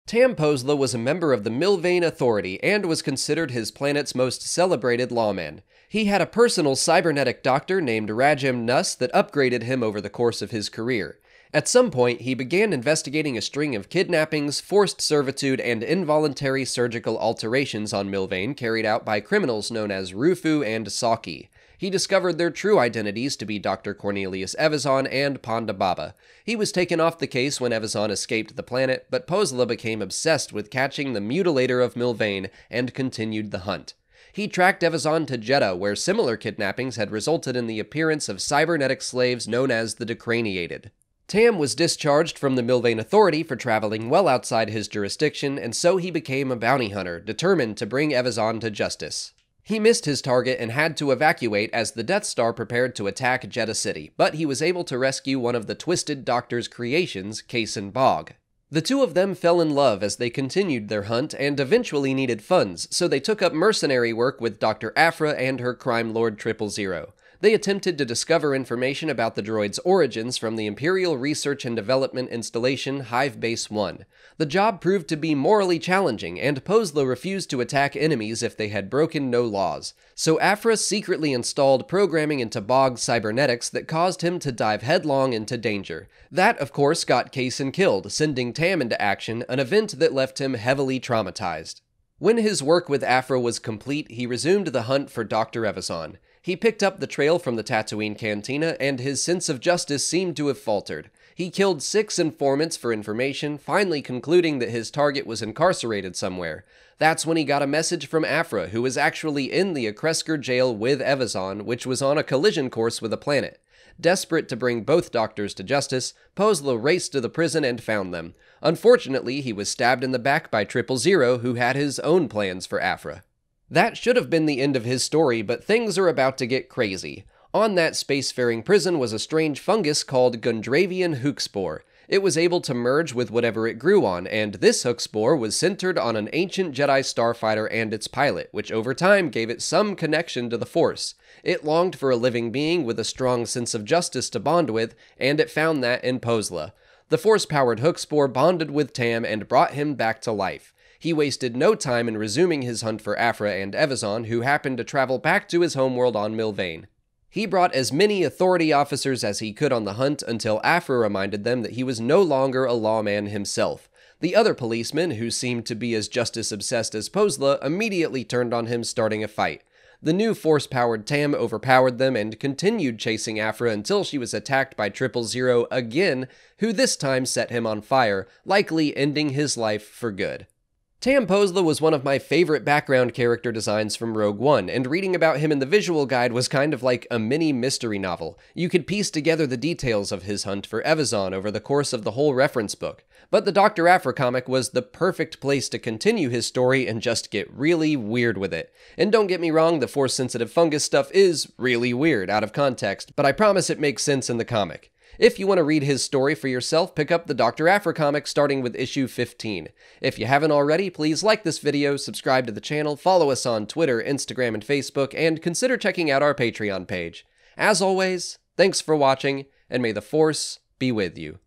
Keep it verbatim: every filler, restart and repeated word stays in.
Tam Posla was a member of the Milvain Authority and was considered his planet's most celebrated lawman. He had a personal cybernetic doctor named Rajim Nuss that upgraded him over the course of his career. At some point, he began investigating a string of kidnappings, forced servitude, and involuntary surgical alterations on Milvain carried out by criminals known as Rufu and Saki. He discovered their true identities to be Doctor Cornelius Evazan and Ponda Baba. He was taken off the case when Evazan escaped the planet, but Posla became obsessed with catching the mutilator of Milvain and continued the hunt. He tracked Evazan to Jeddah, where similar kidnappings had resulted in the appearance of cybernetic slaves known as the Decraniated. Tam was discharged from the Milvain Authority for traveling well outside his jurisdiction, and so he became a bounty hunter, determined to bring Evazan to justice. He missed his target and had to evacuate as the Death Star prepared to attack Jeddah City, but he was able to rescue one of the Twisted Doctor's creations, Kaysen Bog. The two of them fell in love as they continued their hunt and eventually needed funds, so they took up mercenary work with Doctor Aphra and her crime lord Triple Zero. They attempted to discover information about the droid's origins from the Imperial Research and Development Installation Hive Base one. The job proved to be morally challenging, and Posla refused to attack enemies if they had broken no laws. So Aphra secretly installed programming into Bog's cybernetics that caused him to dive headlong into danger. That, of course, got Kaysen killed, sending Tam into action, an event that left him heavily traumatized. When his work with Aphra was complete, he resumed the hunt for Doctor Evazan. He picked up the trail from the Tatooine Cantina, and his sense of justice seemed to have faltered. He killed six informants for information, finally concluding that his target was incarcerated somewhere. That's when he got a message from Aphra, who was actually in the Akresker jail with Evazan, which was on a collision course with a planet. Desperate to bring both doctors to justice, Posla raced to the prison and found them. Unfortunately, he was stabbed in the back by Triple Zero, who had his own plans for Aphra. That should have been the end of his story, but things are about to get crazy. On that spacefaring prison was a strange fungus called Gundravian hookspore. It was able to merge with whatever it grew on, and this hookspore was centered on an ancient Jedi starfighter and its pilot, which over time gave it some connection to the Force. It longed for a living being with a strong sense of justice to bond with, and it found that in Posla. The Force-powered hookspore bonded with Tam and brought him back to life. He wasted no time in resuming his hunt for Aphra and Evazan, who happened to travel back to his homeworld on Milvain. He brought as many authority officers as he could on the hunt until Aphra reminded them that he was no longer a lawman himself. The other policemen, who seemed to be as justice-obsessed as Posla, immediately turned on him, starting a fight. The new Force-powered Tam overpowered them and continued chasing Aphra until she was attacked by Triple Zero again, who this time set him on fire, likely ending his life for good. Tam Posla was one of my favorite background character designs from Rogue One, and reading about him in the visual guide was kind of like a mini mystery novel. You could piece together the details of his hunt for Evazan over the course of the whole reference book. But the Doctor Aphra comic was the perfect place to continue his story and just get really weird with it. And don't get me wrong, the Force-sensitive fungus stuff is really weird out of context, but I promise it makes sense in the comic. If you want to read his story for yourself, pick up the Doctor Aphra comic starting with issue fifteen. If you haven't already, please like this video, subscribe to the channel, follow us on Twitter, Instagram, and Facebook, and consider checking out our Patreon page. As always, thanks for watching, and may the Force be with you.